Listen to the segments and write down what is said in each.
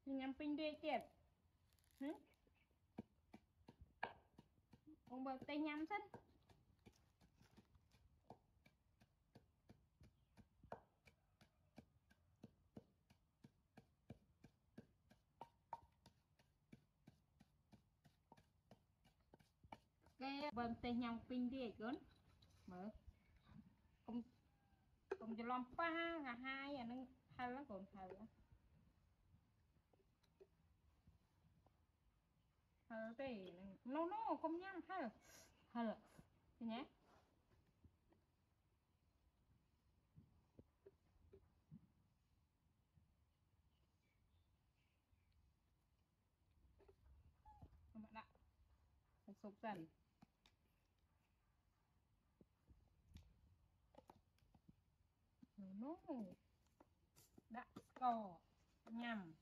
nhắm pin đi tiệt ông bật tay nhắm sân cái bật tay nhắm pin đi cớn mở cùng cùng cho lon pa cả hai à nó hay lắm còn hay lắm thì nó không nhắm hay là thì nhé các bạn ạ sụp dần nó đã cò nhầm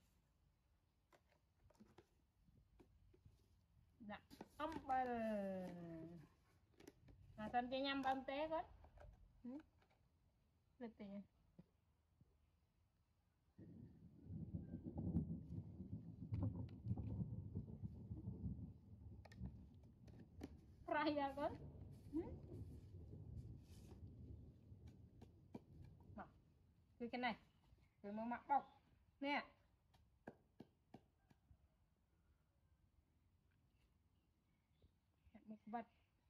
đã ông bờ là tên cái nhầm bơm té hết được tiền raya kan nào cái này rồi mà mặc bọc nè một vật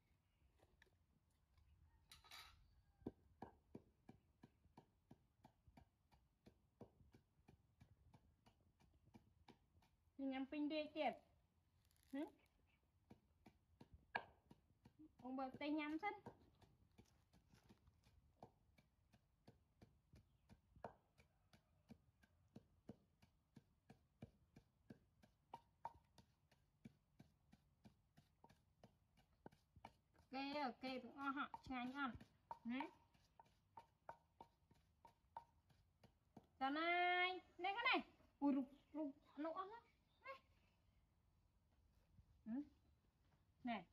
nhắm pin đi tiệt ông bật tay nhắm sân kê tụi họ chanh ăn nè chào này này cái này ui rục nấu ăn lắm này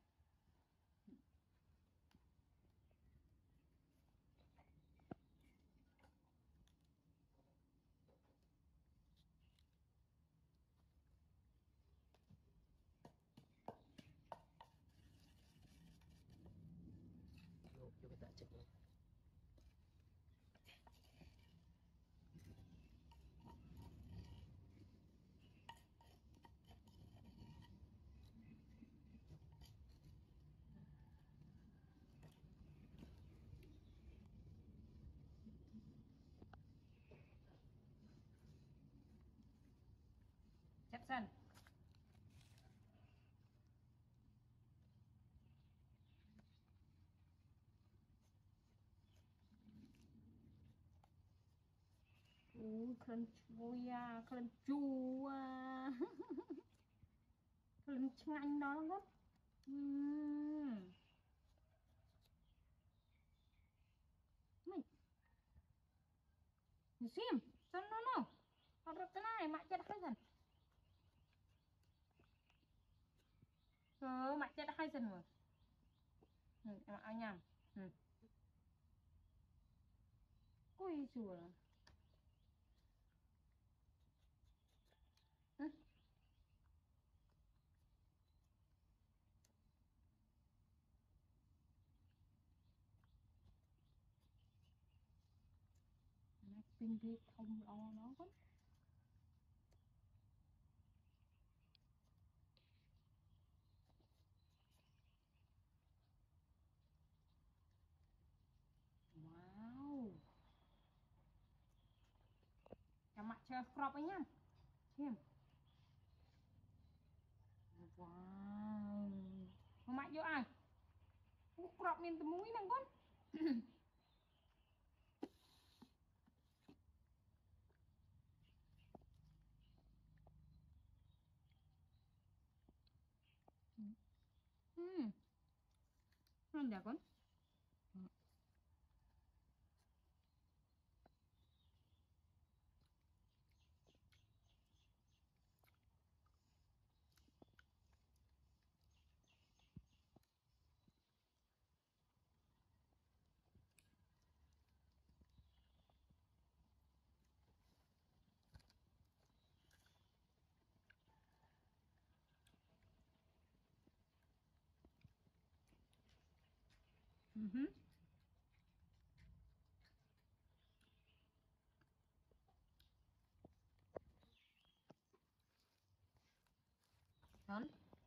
cho người ta chụp chặt sân keren chui à keren chua keren chanh đó lắm mày xem sao nó ada cái này mak chết hai dần mak chết hai dần rồi em áo nhầm ui chùa pin đi không lo nó quá wow cho mặt chơi crop ấy nhá xem wow mặt vô ai crop miền tây mũi nè con ngon ya con Đó.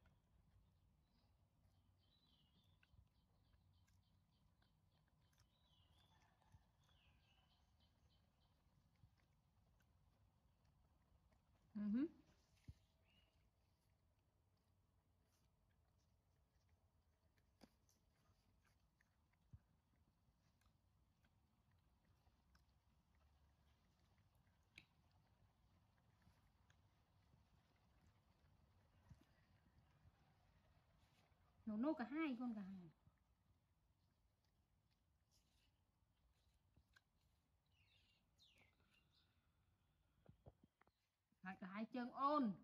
Nấu cả hai con, cả hai. Phải cả hai chân ôn.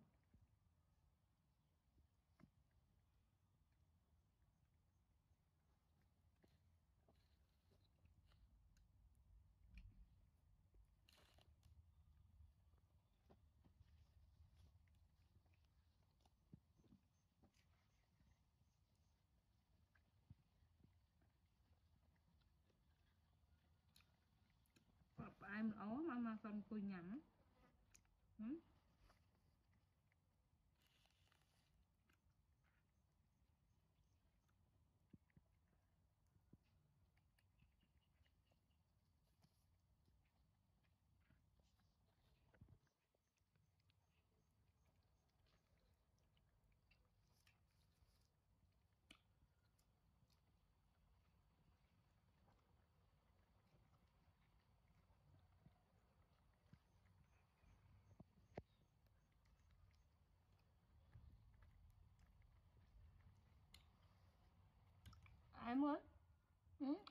Ai mà ố mà còn cùi nhắm. Ai muốn?